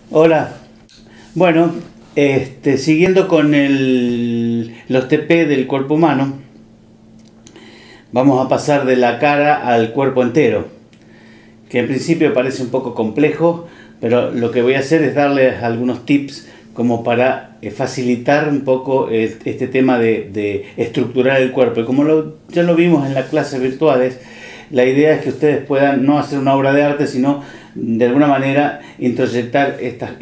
Hola. Bueno, siguiendo con los TP del cuerpo humano, vamos a pasar de la cara al cuerpo entero, que en principio parece un poco complejo, pero lo que voy a hacer es darles algunos tips como para facilitar un poco este tema de estructurar el cuerpo. Y como ya lo vimos en las clases virtuales, la idea es que ustedes puedan no hacer una obra de arte, sino de alguna manera introyectar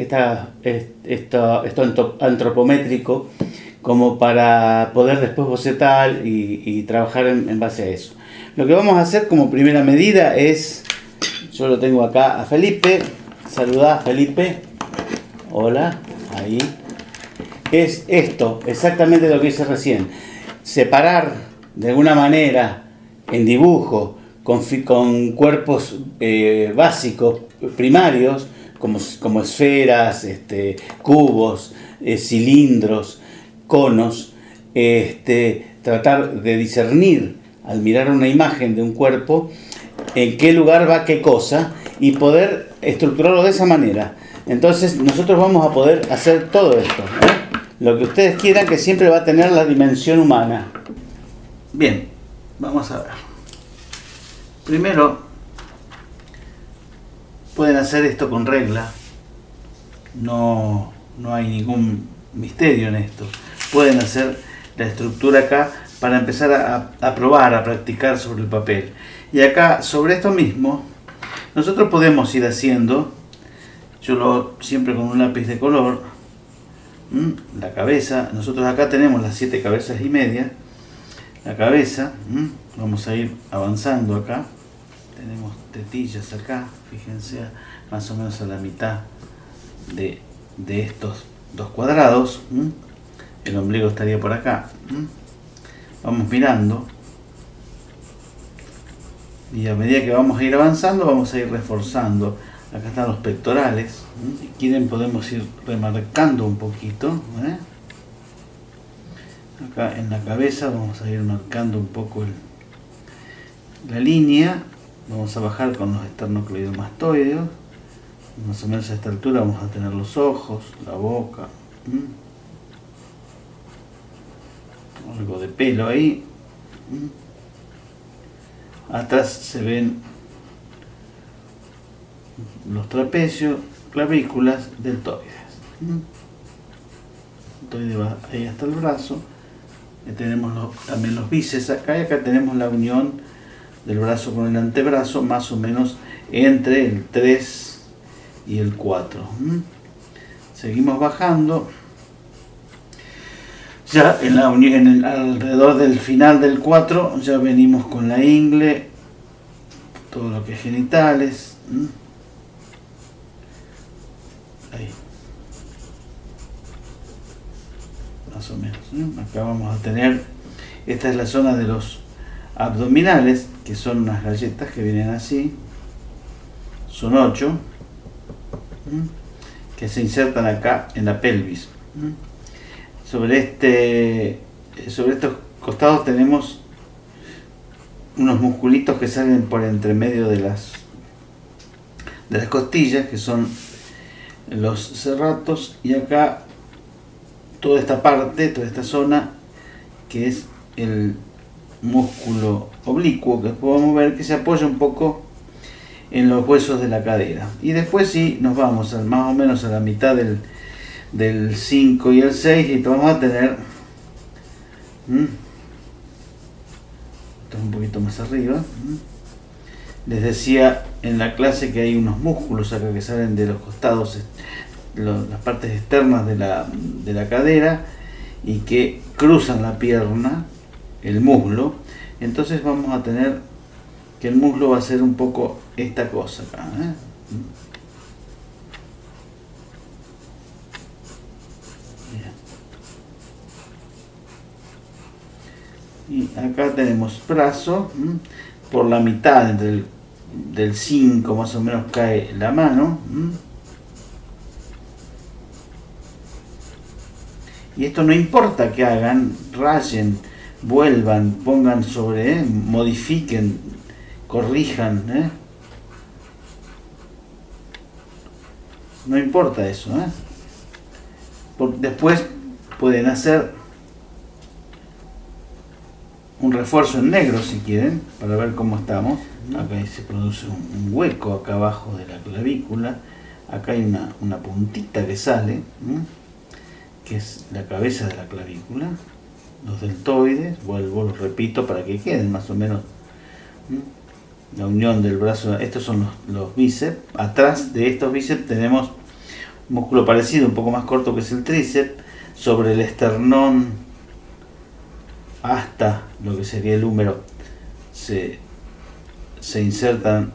esto antropométrico como para poder después bocetar y trabajar en base a eso. Lo que vamos a hacer como primera medida es, yo lo tengo acá a Felipe, saludá Felipe, hola, ahí, es esto, exactamente lo que hice recién, separar de alguna manera en dibujo, con cuerpos básicos, primarios, como esferas, cubos, cilindros, conos, tratar de discernir al mirar una imagen de un cuerpo en qué lugar va qué cosa y poder estructurarlo de esa manera. Entonces nosotros vamos a poder hacer todo esto, lo que ustedes quieran, que siempre va a tener la dimensión humana. Bien, vamos a ver. Primero, pueden hacer esto con regla, no hay ningún misterio en esto. Pueden hacer la estructura acá para empezar a probar, a practicar sobre el papel. Y acá, sobre esto mismo, nosotros podemos ir haciendo, siempre con un lápiz de color, la cabeza. Nosotros acá tenemos las 7 cabezas y media, la cabeza, vamos a ir avanzando acá. Tenemos tetillas acá, fíjense, más o menos a la mitad de estos dos cuadrados. El ombligo estaría por acá. Vamos mirando y a medida que vamos a ir avanzando vamos a ir reforzando. Acá están los pectorales. Si quieren podemos ir remarcando un poquito. Acá en la cabeza vamos a ir marcando un poco la línea. Vamos a bajar con los esternocleidomastoideos. Más o menos a esta altura vamos a tener los ojos, la boca. Algo de pelo ahí. Atrás se ven los trapecios, clavículas, deltoides. Deltoide va ahí hasta el brazo. Tenemos también los bíceps acá, y acá tenemos la unión del brazo con el antebrazo, más o menos entre el 3 y el 4. Seguimos bajando. Ya alrededor del final del 4 ya venimos con la ingle, todo lo que es genitales. Ahí. Más o menos. Acá vamos a tener, esta es la zona de los abdominales, que son unas galletas que vienen así, son 8, que se insertan acá en la pelvis. Sobre estos costados tenemos unos musculitos que salen por entre medio de las costillas, que son los serratos, y acá toda esta parte, toda esta zona, que es el músculo oblicuo, que podemos ver que se apoya un poco en los huesos de la cadera. Y después sí nos vamos más o menos a la mitad del 5 y el 6 y vamos a tener esto es un poquito más arriba. Les decía en la clase que hay unos músculos acá que salen de los costados, las partes externas de la cadera, y que cruzan la pierna, el muslo. Entonces vamos a tener que el muslo va a ser un poco esta cosa acá, y acá tenemos brazo, por la mitad, del 5 más o menos cae la mano. Y esto no importa que hagan, rayen, vuelvan, pongan sobre, modifiquen, corrijan. no importa eso, después pueden hacer un refuerzo en negro si quieren, para ver cómo estamos. Acá se produce un hueco acá abajo de la clavícula. Acá hay una puntita que sale, que es la cabeza de la clavícula. Los deltoides, vuelvo, los repito para que queden más o menos. La unión del brazo, estos son los bíceps. Atrás de estos bíceps tenemos un músculo parecido, un poco más corto, que es el tríceps. Sobre el esternón hasta lo que sería el húmero se insertan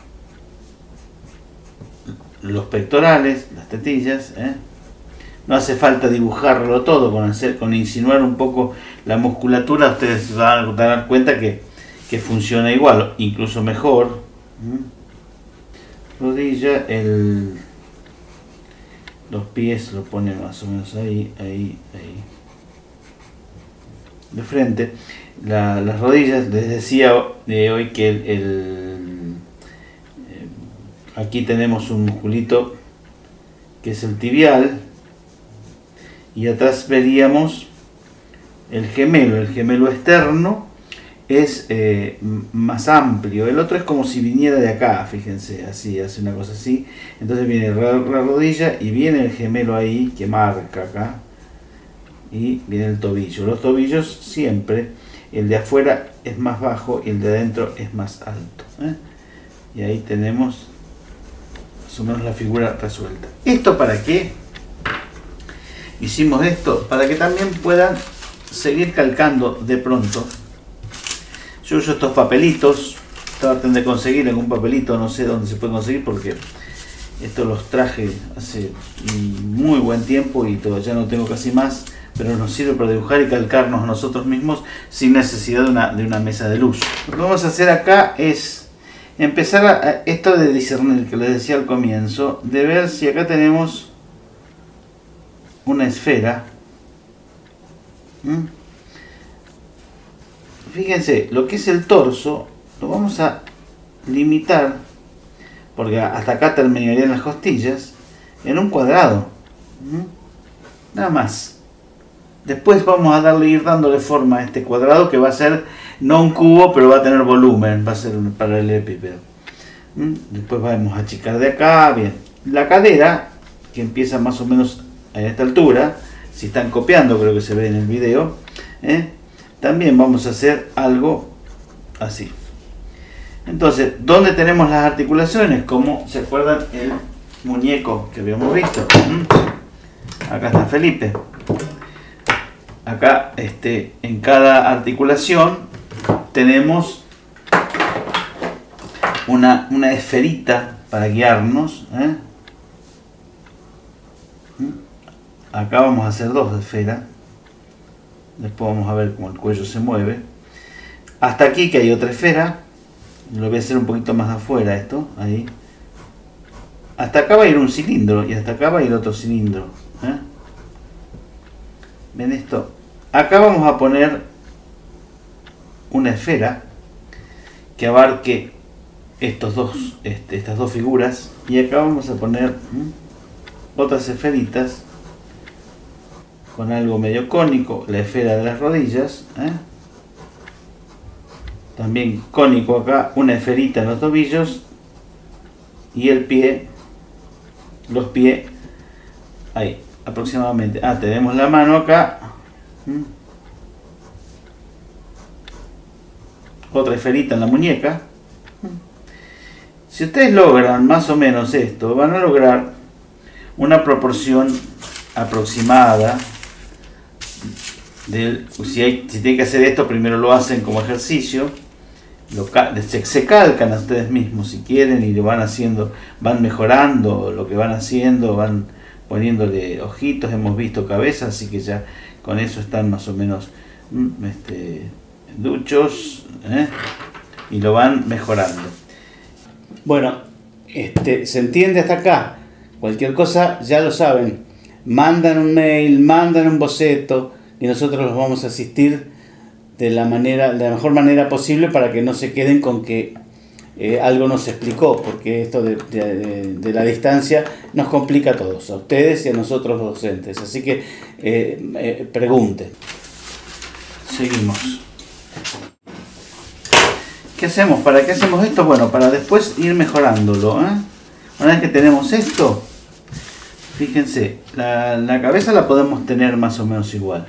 los pectorales, las tetillas. No hace falta dibujarlo todo, con insinuar un poco la musculatura ustedes van a dar cuenta que funciona igual, incluso mejor. Rodilla, los pies lo ponen más o menos ahí. De frente. Las rodillas, les decía hoy que aquí tenemos un musculito que es el tibial, y atrás veríamos el gemelo externo. Es más amplio, el otro es como si viniera de acá, fíjense, así, hace una cosa así. Entonces viene la rodilla y viene el gemelo ahí que marca acá, y viene el tobillo. Los tobillos siempre, el de afuera es más bajo y el de adentro es más alto, y ahí tenemos más o menos la figura resuelta. ¿Esto para qué? Hicimos esto para que también puedan seguir calcando de pronto. Yo uso estos papelitos, traten de conseguir algún papelito, no sé dónde se puede conseguir porque estos los traje hace muy buen tiempo y ya no tengo casi más, pero nos sirve para dibujar y calcarnos nosotros mismos sin necesidad de una mesa de luz. Lo que vamos a hacer acá es empezar a esto de discernir, que les decía al comienzo, de ver si acá tenemos una esfera. Fíjense, lo que es el torso lo vamos a limitar, porque hasta acá terminarían las costillas, en un cuadrado, nada más. Después vamos a ir dándole forma a este cuadrado, que va a ser no un cubo, pero va a tener volumen, va a ser un paralelepípedo. Después vamos a achicar de acá. Bien, la cadera, que empieza más o menos a esta altura, si están copiando creo que se ve en el video, también vamos a hacer algo así. Entonces, ¿dónde tenemos las articulaciones? Como se acuerdan el muñeco que habíamos visto. Acá está Felipe. Acá en cada articulación tenemos una esferita para guiarnos. Acá vamos a hacer dos esferas. Después vamos a ver cómo el cuello se mueve. Hasta aquí que hay otra esfera. Lo voy a hacer un poquito más afuera esto. Ahí. Hasta acá va a ir un cilindro y hasta acá va a ir otro cilindro. ¿Ven esto? Acá vamos a poner una esfera que abarque estas dos figuras. Y acá vamos a poner otras esferitas con algo medio cónico, la esfera de las rodillas, también cónico acá, una esferita en los tobillos y el pie, los pies ahí aproximadamente. Tenemos la mano acá, otra esferita en la muñeca. Si ustedes logran más o menos esto, van a lograr una proporción aproximada. Si tienen que hacer esto, primero lo hacen como ejercicio, se calcan a ustedes mismos si quieren y lo van haciendo, van mejorando lo que van haciendo, van poniéndole ojitos, hemos visto cabezas, así que ya con eso están más o menos duchos, y lo van mejorando. Bueno, se entiende hasta acá. Cualquier cosa ya lo saben, mandan un mail, mandan un boceto y nosotros los vamos a asistir de la mejor manera posible para que no se queden con que algo nos explicó, porque esto de la distancia nos complica a todos, a ustedes y a nosotros los docentes. Así que pregunten. Seguimos. ¿Qué hacemos? ¿Para qué hacemos esto? Bueno, para después ir mejorándolo. Una vez que tenemos esto, fíjense, la cabeza la podemos tener más o menos igual,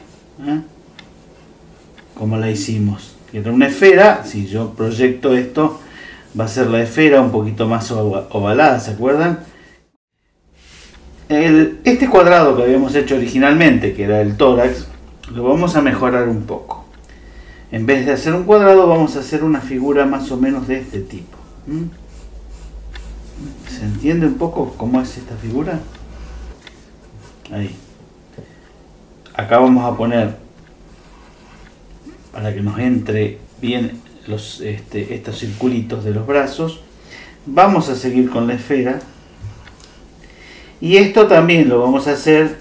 como la hicimos. Era una esfera, si yo proyecto esto, va a ser la esfera un poquito más ovalada, ¿se acuerdan? Este cuadrado que habíamos hecho originalmente, que era el tórax, lo vamos a mejorar un poco. En vez de hacer un cuadrado, vamos a hacer una figura más o menos de este tipo. ¿Se entiende un poco cómo es esta figura? Ahí. Acá vamos a poner, para que nos entre bien estos circulitos de los brazos, vamos a seguir con la esfera. Y esto también lo vamos a hacer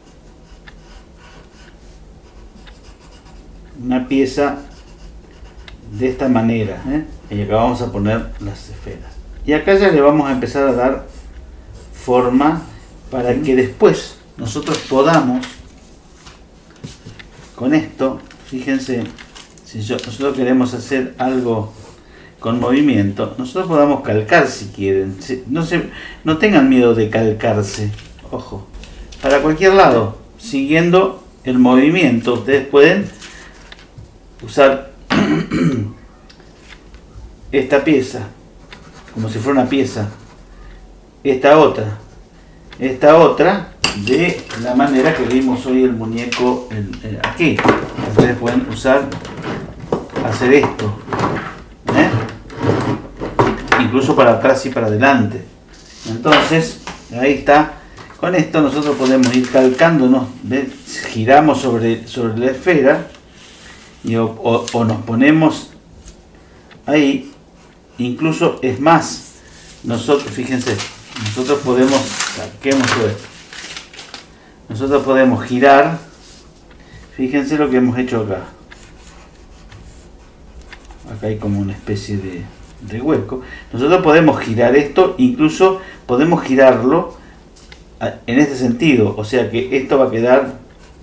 una pieza de esta manera, y acá vamos a poner las esferas, y acá ya le vamos a empezar a dar forma para que después nosotros podamos con esto, fíjense, si nosotros queremos hacer algo con movimiento, nosotros podamos calcar si quieren. No tengan miedo de calcarse, ojo, para cualquier lado, siguiendo el movimiento. Ustedes pueden usar esta pieza como si fuera una pieza, esta otra de la manera que vimos hoy el muñeco aquí. Ustedes pueden hacer esto, incluso para atrás y para adelante. Entonces ahí está. Con esto nosotros podemos ir calcándonos, giramos sobre la esfera o nos ponemos ahí. Incluso es más, nosotros, fíjense, nosotros podemos, saquemos esto, nosotros podemos girar. Fíjense lo que hemos hecho acá. Acá hay como una especie de hueco. Nosotros podemos girar esto, incluso podemos girarlo en este sentido, o sea que esto va a quedar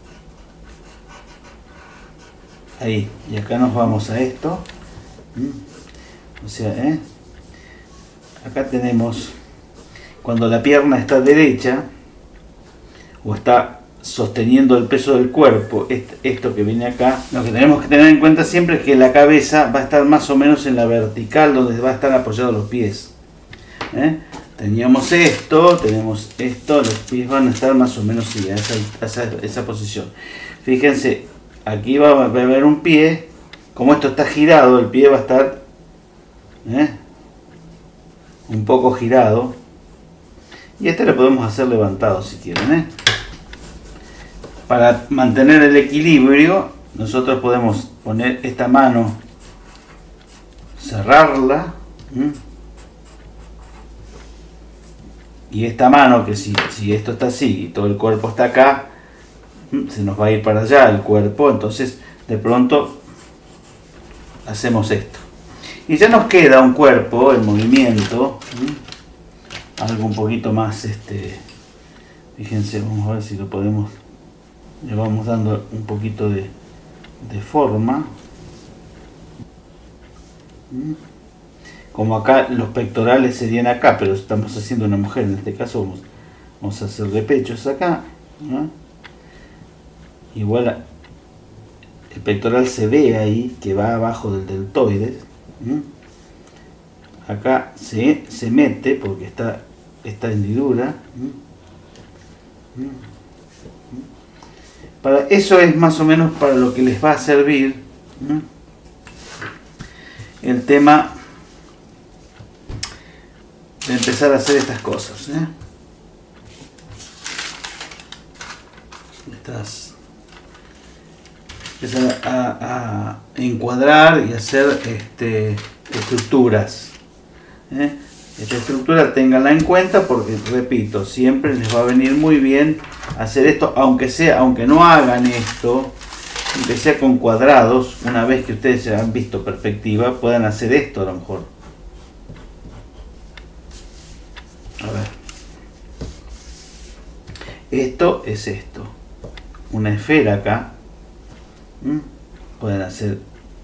ahí, y acá nos vamos a esto. O sea, acá tenemos, cuando la pierna está derecha o está sosteniendo el peso del cuerpo, esto que viene acá, lo que tenemos que tener en cuenta siempre es que la cabeza va a estar más o menos en la vertical donde va a estar apoyados los pies. Teníamos esto, tenemos esto, los pies van a estar más o menos en esa posición. Fíjense, aquí va a haber un pie, como esto está girado, el pie va a estar un poco girado, y este lo podemos hacer levantado si quieren. Para mantener el equilibrio, nosotros podemos poner esta mano, cerrarla, y esta mano, que si esto está así y todo el cuerpo está acá, se nos va a ir para allá el cuerpo. Entonces de pronto hacemos esto y ya nos queda un cuerpo en movimiento, algo un poquito más, fíjense, vamos a ver si lo podemos, le vamos dando un poquito de forma, como acá los pectorales serían acá, pero estamos haciendo una mujer, en este caso vamos a hacerle pechos acá, igual el pectoral se ve ahí, que va abajo del deltoides. Acá se mete porque está esta hendidura. Para eso es más o menos para lo que les va a servir el tema de empezar a hacer estas cosas. Empezar a encuadrar y hacer estructuras. Esta estructura ténganla en cuenta porque, repito, siempre les va a venir muy bien hacer esto, aunque no hagan esto, aunque sea con cuadrados. Una vez que ustedes ya han visto perspectiva, puedan hacer esto a lo mejor. esto es esto, una esfera acá. Pueden hacer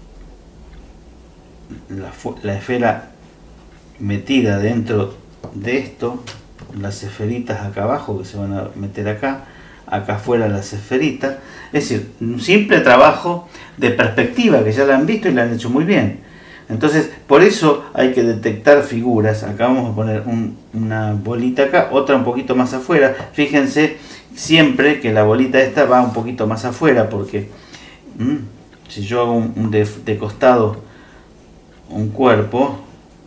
la esfera metida dentro de esto, las esferitas acá abajo que se van a meter acá afuera las esferitas. Es decir, un simple trabajo de perspectiva que ya la han visto y la han hecho muy bien. Entonces, por eso hay que detectar figuras. Acá vamos a poner una bolita acá, otra un poquito más afuera. Fíjense siempre que la bolita esta va un poquito más afuera, porque si yo hago de costado un cuerpo,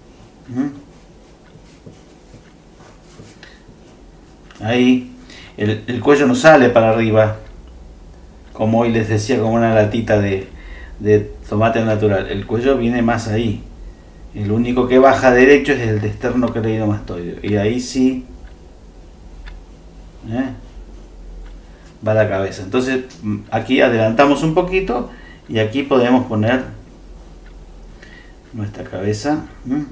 ahí el cuello no sale para arriba, como hoy les decía, como una latita de tomate natural. El cuello viene más ahí. El único que baja derecho es el de esternocleidomastoideo, y ahí sí va la cabeza. Entonces aquí adelantamos un poquito y aquí podemos poner nuestra cabeza.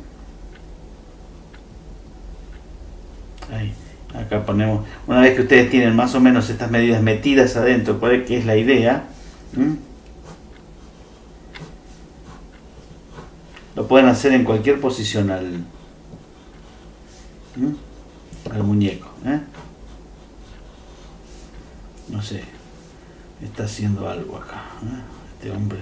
Ahí. Acá ponemos, una vez que ustedes tienen más o menos estas medidas metidas adentro, que es la idea, lo pueden hacer en cualquier posición al muñeco. No sé, está haciendo algo acá, este hombre.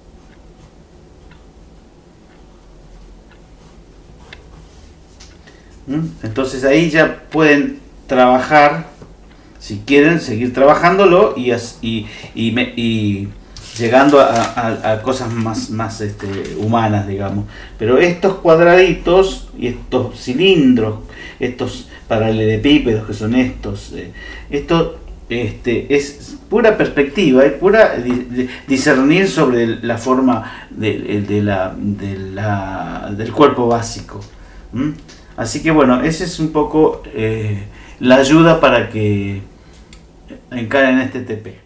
Entonces ahí ya pueden trabajar, si quieren seguir trabajándolo y llegando a cosas más humanas, digamos. Pero estos cuadraditos y estos cilindros, estos paralelepípedos que son estos, esto es pura perspectiva, es pura discernir sobre la forma del cuerpo básico. Así que bueno, ese es un poco la ayuda para que encaren este TP.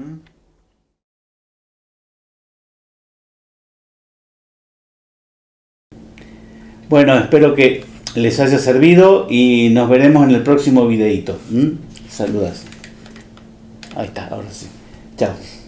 Bueno, espero que les haya servido y nos veremos en el próximo videito. Saludos. Ahí está, ahora sí. Chao.